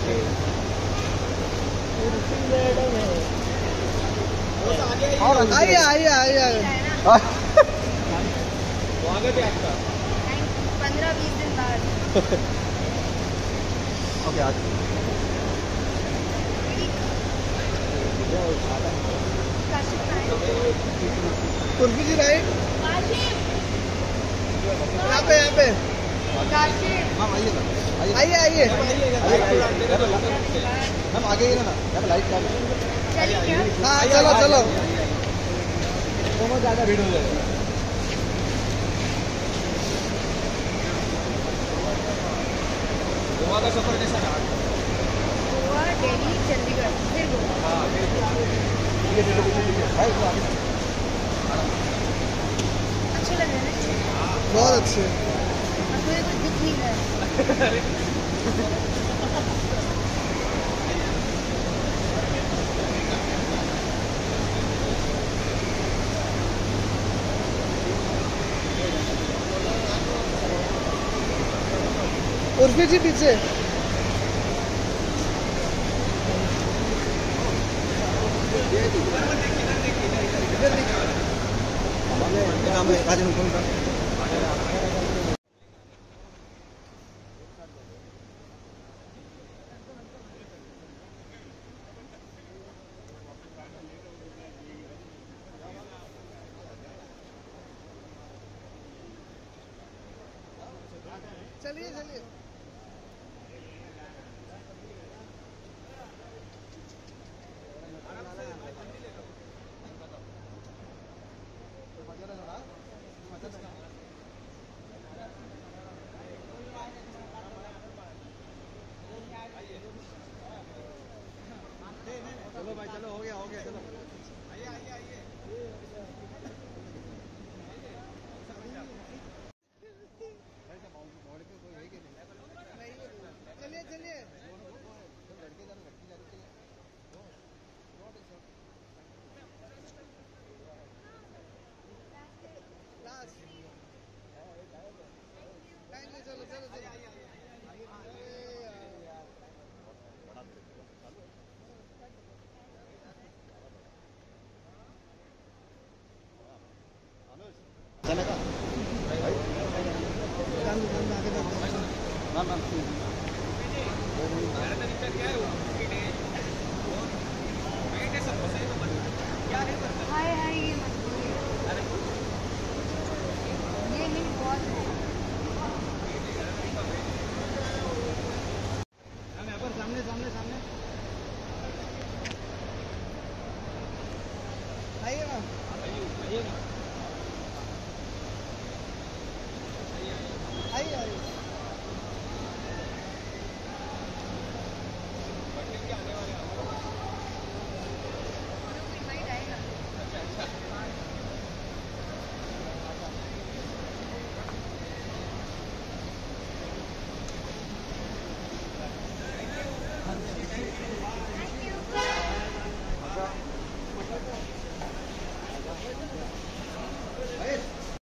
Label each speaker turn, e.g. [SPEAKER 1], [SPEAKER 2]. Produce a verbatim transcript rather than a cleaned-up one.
[SPEAKER 1] आइए आइए आइए
[SPEAKER 2] आगे भी आपका
[SPEAKER 3] पंद्रह बीस दिन बाद।
[SPEAKER 1] ओके आज कुर्बी जी राइट यहाँ पे यहाँ पे हाँ आइए आइए आइए हम आगे ही ना यहाँ पे लाइट हाँ चलो चलो बहुत ज़्यादा भीड़ हो जाएगा।
[SPEAKER 2] गोवा का सफर कैसा रहा?
[SPEAKER 3] गोवा दिल्ली चंडीगढ़ फिर गोवा।
[SPEAKER 2] हाँ
[SPEAKER 3] अच्छे लग रहे हैं
[SPEAKER 1] बहुत अच्छे
[SPEAKER 3] मुझे कुछ दिख नहीं रहा है।
[SPEAKER 1] उर्फी जी पीछे चलिए चलिए चलो भाई चलो हो गया हो गया चलो आइए आइए आइए चलिए चलिए लड़के जाने लड़की जाने लास्ट थैंक यू चलो चलो चलो चलेगा आगे